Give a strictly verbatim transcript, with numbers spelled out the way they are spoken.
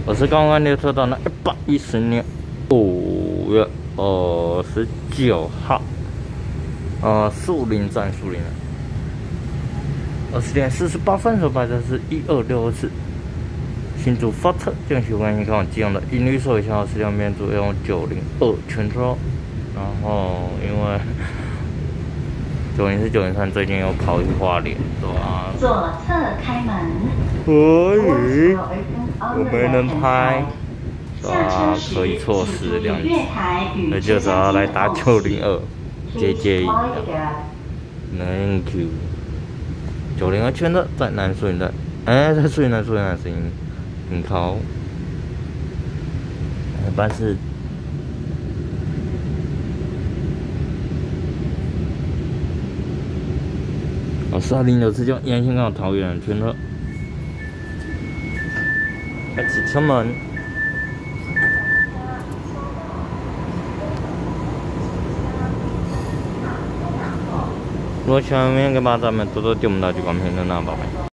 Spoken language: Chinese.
我是刚刚列车到那一百一十年五月二十九号，呃，树林站树林。二十点四十八分所摆的是一二六四。新竹发车，敬请欢迎看我机用的音律说一下，是两边左右九零二全车。然后因为九零是九零三，最近又跑去花莲，对吧？ 左侧开门。 可以，我没人拍，对吧？可以错失两次，那就是要来打九零二，接接应的。Thank you。九零二圈的在南树林站，哎，在树林南树林南声音很高，办事。哦，四二零九次就沿线到桃园圈了，开启车门。如果喜欢影片，给把咱们多多点我们的关注，评论，那宝贝。